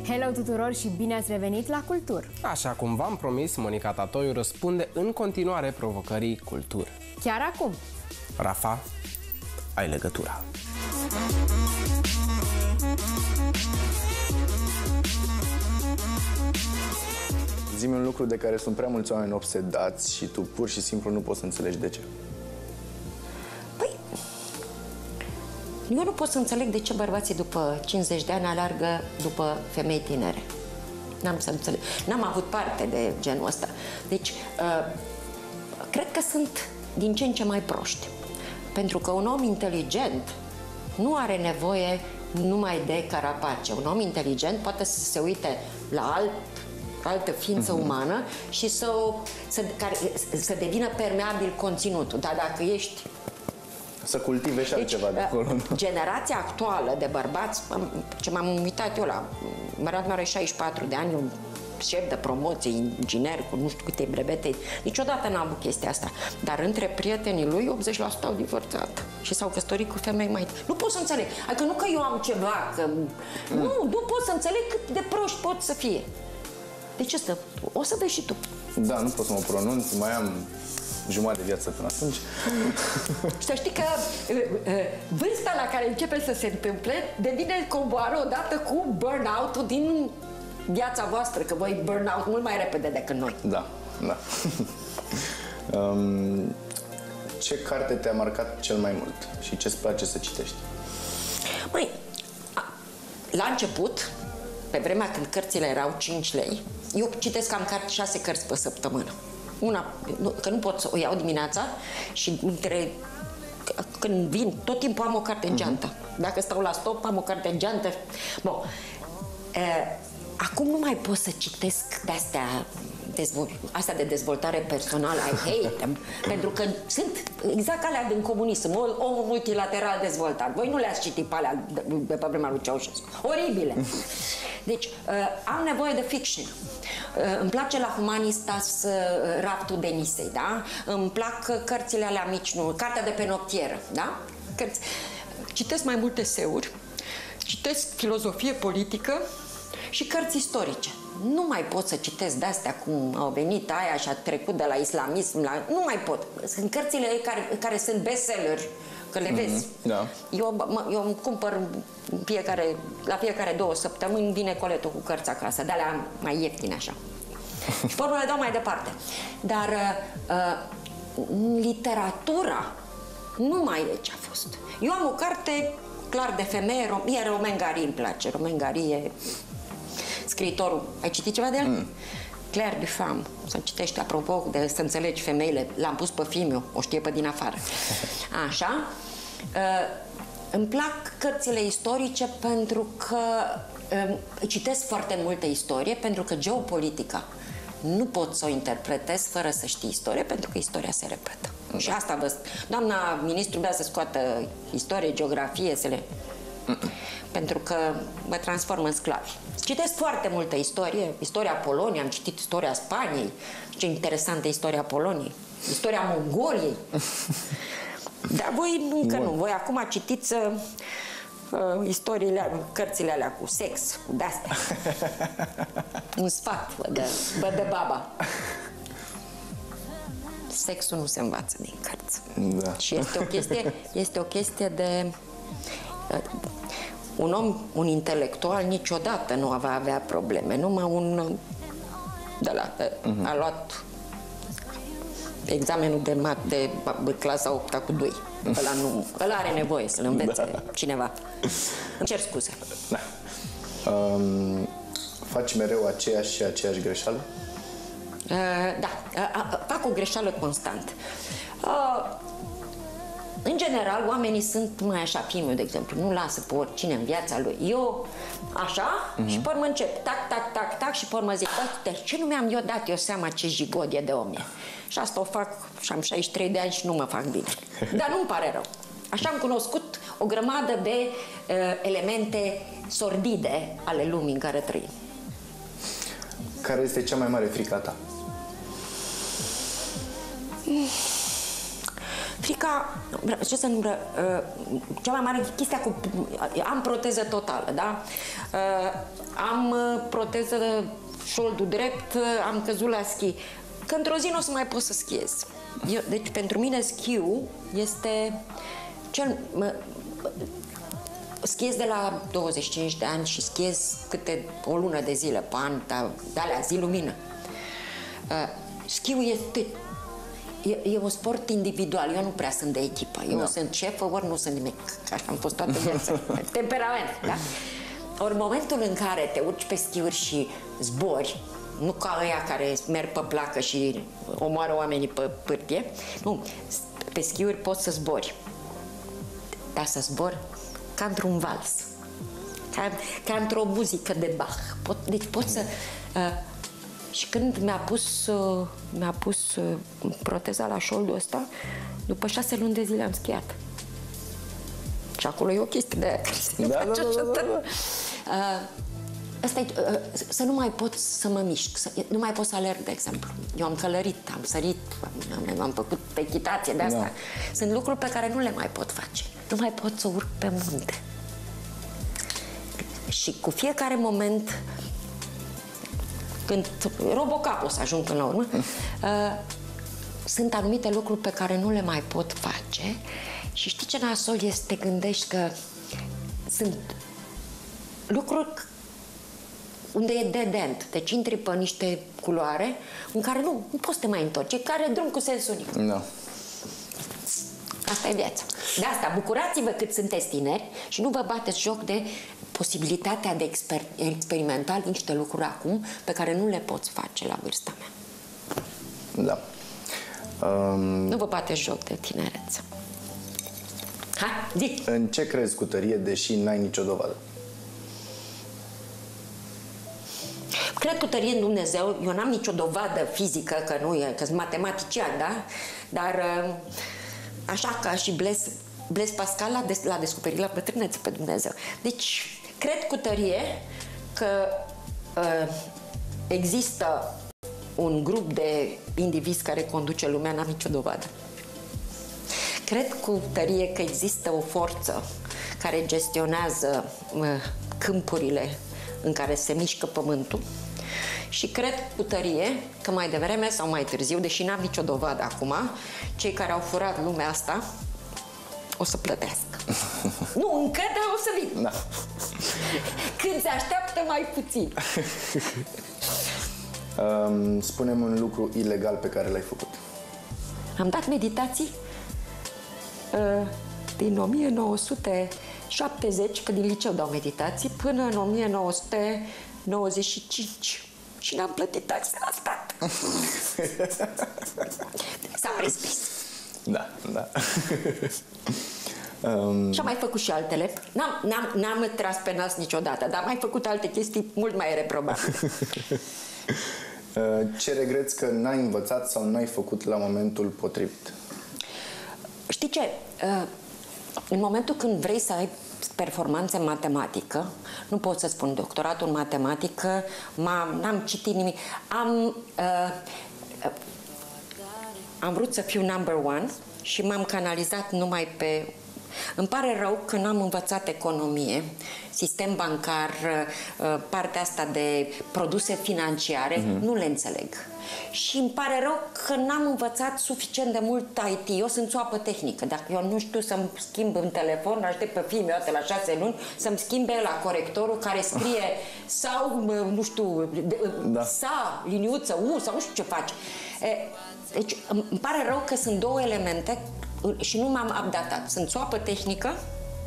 Hello tuturor și bine ați revenit la Cultur! Așa cum v-am promis, Monica Tatoiu răspunde în continuare provocării Cultur. Chiar acum! Rafa, ai legătura! Zi-mi un lucru de care sunt prea mulți oameni obsedați și tu pur și simplu nu poți să înțelegi de ce. Păi, eu nu pot să înțeleg de ce bărbații după 50 de ani alergă după femei tinere. N-am să înțeleg. N-am avut parte de genul ăsta. Deci, cred că sunt din ce în ce mai proști. Pentru că un om inteligent nu are nevoie numai de carapace. Un om inteligent poate să se uite la altă ființă umană și să devină permeabil conținutul. Dar dacă ești... Să cultive și altceva de acolo. Generația actuală de bărbați, ce m-am uitat eu la... Băiatul meu are 64 de ani, un șef de promoție, inginer, cu nu știu câte brevete. Niciodată n-am avut chestia asta. Dar între prietenii lui, 80% au divorțat. Și s-au căsătorit cu femei mai... Nu pot să înțeleg. Adică nu că eu am ceva, că... Nu pot să înțeleg cât de proști pot să fie. Deci ăsta, o să vezi și tu. Da, nu pot să mă pronunț, mai am jumătate de viață până atunci. Să știi că vârsta la care începe să se întâmple devine coboară odată cu burnout-ul din viața voastră, că voi burnout mult mai repede decât noi. Da, da. Ce carte te-a marcat cel mai mult și ce-ți place să citești? Măi, la început, pe vremea când cărțile erau 5 lei, eu citesc cam 6 cărți pe săptămână. Că nu pot să o iau dimineața și când vin, tot timpul am o carte în geantă. Dacă stau la stop, am o carte în geantă. Bun. Acum nu mai pot să citesc de-astea de dezvoltare personală, I hate them, pentru că sunt exact alea din comunism, omul multilateral dezvoltat. Voi nu le-ați citit pe alea de pe vremea lui Ceaușescu. Oribile. Deci, am nevoie de fiction. Îmi place la Humanitas Raptul Denisei, da? Îmi plac cărțile alea mici, nu? Cartea de pe noptieră, da? Citesc mai multe eseuri, citesc filozofie politică și cărți istorice. Nu mai pot să citesc de-astea cum au venit aia și a trecut de la islamism la... Nu mai pot. Sunt cărțile care sunt bestseller, că le vezi. Da. Eu îmi cumpăr la fiecare 2 săptămâni vine coletul cu cărți acasă, de alea mai ieftine așa. Și pe urmă le dau mai departe. Dar literatura nu mai e ce a fost. Eu am o carte clar de femeie, mie Romain Gary îmi place. Romain Gary e scriitorul. Ai citit ceva de el? Claire de Femme. Să citești, apropo, de să înțelegi femeile. L-am pus pe Fimiu, o știe pe din afară. Așa. Îmi plac cărțile istorice pentru că citesc foarte multă istorie, pentru că geopolitica nu pot să o interpretez fără să știi istorie, pentru că istoria se repetă. Și asta doamna ministru vrea să scoată istorie, geografie, să le... Pentru că mă transform în sclavi. Citesc foarte multă istorie, istoria Poloniei, am citit istoria Spaniei, ce interesantă istoria Poloniei, istoria Mongoliei. Dar voi încă nu, voi acum citiți istoriile, cărțile alea cu sex, cu de-astea. Un sfat vă dă baba. Sexul nu se învață din cărți. Da. Și este o chestie de... Un om, un intelectual, niciodată nu va avea probleme. Numai un... a luat examenul de clasa 8-a cu 2. Ăla are nevoie să-l învețe cineva. Îmi cer scuze. Da. Faci mereu aceeași greșeală? Da. Fac o greșeală constant. În general, oamenii sunt mai așa, fiul meu, de exemplu, nu lasă pe oricine în viața lui. Eu, așa, și pe urmă încep, tac, și pe urmă zic, de ce nu mi-am dat eu seama ce jigod e de om e? Și asta o fac și am 63 de ani și nu mă fac bine. Dar nu-mi pare rău. Așa am cunoscut o grămadă de elemente sordide ale lumii în care trăim. Care este cea mai mare frică a ta? Frica, ce să nu... cea mai mare chestia cu... Am proteză totală, da? Am proteză șoldul drept, am căzut la schi. Că într-o zi nu o să mai pot să schiez. Deci pentru mine schiul este cel... Schiez de la 25 de ani și schiez câte o lună de zile pe an, de alea, zi lumină. Schiul este... E un sport individual, eu nu prea sunt de echipă. Eu sunt șefă, ori nu sunt nimic. Așa am fost toată viața. Temperament, da? Ori în momentul în care te urci pe schiuri și zbori, nu ca ăia care merg pe placă și omoară oamenii pe pârtie, nu, pe schiuri poți să zbori. Dar să zbori ca într-un vals, ca într-o muzică de Bach. Deci poți să... Și când mi-a pus proteza la șoldul ăsta, după 6 luni de zile am schiat. Și acolo e o chestie de aia care se face așa. Asta e, să nu mai pot să mă mișc, nu mai pot să alerg, de exemplu. Eu am călărit, am sărit, am făcut pe echitație de asta. Sunt lucruri pe care nu le mai pot face. Nu mai pot să urc pe munte. Și cu fiecare moment, când Robocop o să ajung până la urmă, sunt anumite lucruri pe care nu le mai pot face. Și știi ce nasol este? Te gândești că sunt lucruri unde e dead end. Deci intri pe niște culoare în care nu poți să te mai întorci. E care drum cu sens unic. Da. Asta e viața. De asta, bucurați-vă cât sunteți tineri și nu vă bateți joc de posibilitatea de experimenta niște lucruri acum pe care nu le poți face la vârsta mea. Da. Nu vă bateți joc de tinerețe. Ha, zi! În ce crezi cu tărie, deși n-ai nicio dovadă? Cred cu tărie în Dumnezeu. Eu n-am nicio dovadă fizică că nu e, că sunt matematician, da? Dar așa ca și Blaise Pascal l-a descoperit la bătrânețe pe Dumnezeu. Deci, cred cu tărie că există un grup de indivizi care conduce lumea, n-am nicio dovadă. Cred cu tărie că există o forță care gestionează câmpurile în care se mișcă pământul și cred cu tărie că mai devreme sau mai târziu, deși n-am nicio dovadă acum, cei care au furat lumea asta o să plătească. Nu încă, dar o să vin. Da. Când se așteaptă mai puțin. Spune-mi un lucru ilegal pe care l-ai făcut. Am dat meditații din 1970, că din liceu dau meditații, până în 1995. Și n-am plătit taxe la stat. S-a prescris. Da, da. Și am mai făcut și altele. N-am tras pe nas niciodată, dar am mai făcut alte chestii mult mai reprobabile. Ce regreți că n-ai învățat sau n-ai făcut la momentul potrivit? Știi ce? În momentul când vrei să ai performanțe în matematică, nu pot să spun doctoratul în matematică, n-am citit nimic. Am vrut să fiu number one și m-am canalizat numai pe... Îmi pare rău că n-am învățat economie, sistem bancar, partea asta de produse financiare, nu le înțeleg. Și îmi pare rău că n-am învățat suficient de mult IT. Eu sunt țoapă tehnică. Dacă eu nu știu să-mi schimb în telefon, aștept pe fiul meu la 6 luni să-mi schimbe la corectorul care scrie sau, nu știu, sa, liniuță, sau nu știu ce faci. Deci îmi pare rău că sunt două elemente și nu m-am updatat. Sunt țoapă tehnică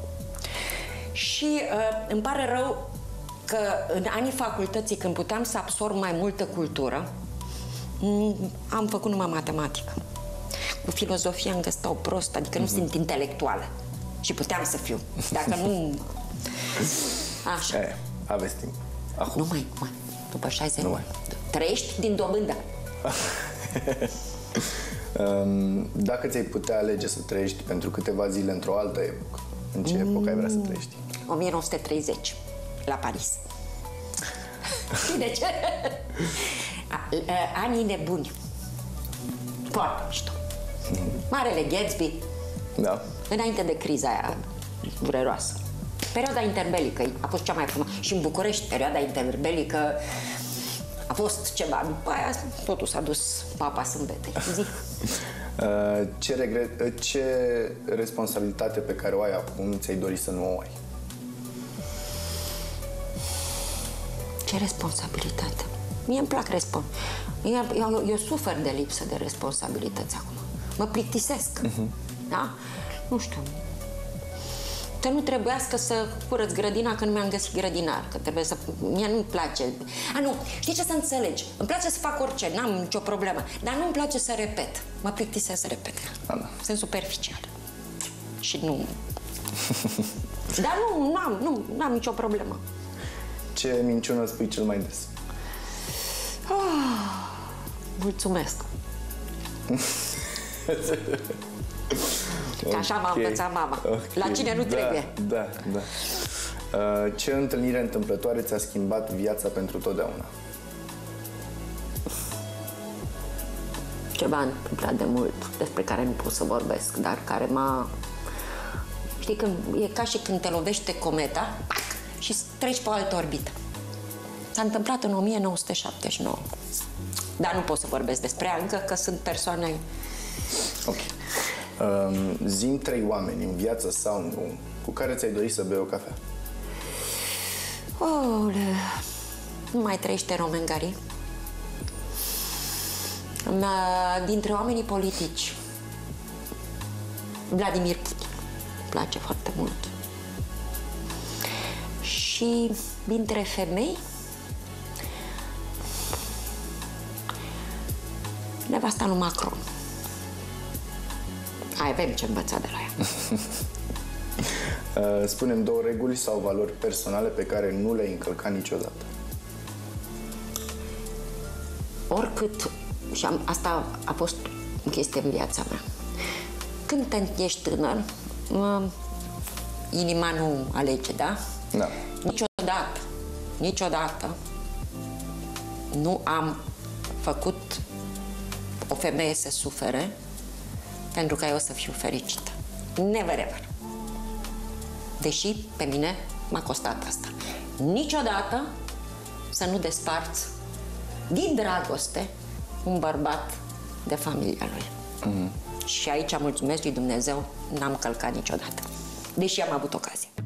și îmi pare rău că în anii facultății, când puteam să absorb mai multă cultură, am făcut numai matematică. Cu filozofia încă stau prost, adică nu sunt intelectuală. Și puteam să fiu. Dacă nu... Așa. Aveți timp. Nu mai. După 60 ani. Trăiești din dobândă. Dacă ți-ai putea alege să trăiești pentru câteva zile într-o altă epocă, în ce epocă ai vrea să trăiești? 1930, la Paris. Știi de ce? Anii nebuni. Foarte mișto. Marele Gatsby, Da. înainte de criza aia dureroasă. Perioada interbelică a fost cea mai frumoasă. Și în București, perioada interbelică a fost ceva. După aia totul s-a dus papa sâmbetei. Zi. Ce responsabilitate pe care o ai acum ți-ai dori să nu o ai? Ce responsabilitate? Mie îmi plac eu sufer de lipsă de responsabilități acum. Mă plictisesc. Da? Nu știu. Să nu trebuiască să curăț grădina când mi-am găsit grădinar. Că trebuie să... Mie nu-mi place. Nu. Știi ce să înțelegi? Îmi place să fac orice, n-am nicio problemă. Dar nu-mi place să repet. Mă plictisesc să repet. Da. Sunt superficial. Și nu... Dar n-am nicio problemă. Ce minciună spui cel mai des? Mulțumesc. Că așa m-a învățat mama. La cine nu trebuie. Da. Ce întâlnire întâmplătoare ți-a schimbat viața pentru totdeauna? Ceva întâmplat de mult, despre care nu pot să vorbesc, dar care m-a... Știi, e ca și când te lovește cometa și treci pe o altă orbită. S-a întâmplat în 1979. Dar nu pot să vorbesc despre ea încă, că sunt persoane... Ok. Zi-mi 3 oameni în viață sau nu cu care ți-ai dori să bei o cafea. Nu mai trăiește Roman Gary. Dintre oamenii politici, Vladimir Putin. Îmi place foarte mult. Și dintre femei, nevasta lui Macron. Avem ce învăța de la ea. Spune-mi 2 reguli sau valori personale pe care nu le-ai încălcat niciodată. Oricât, și asta a fost o chestie în viața mea. Când ești tânăr, inima nu alege, da? Da. Niciodată nu am făcut o femeie să sufere pentru ca eu să fiu fericită. Never ever. Deși pe mine m-a costat asta. Niciodată să nu desparți din dragoste un bărbat de familia lui. Și aici mulțumesc lui Dumnezeu, n-am călcat niciodată. Deși am avut ocazie.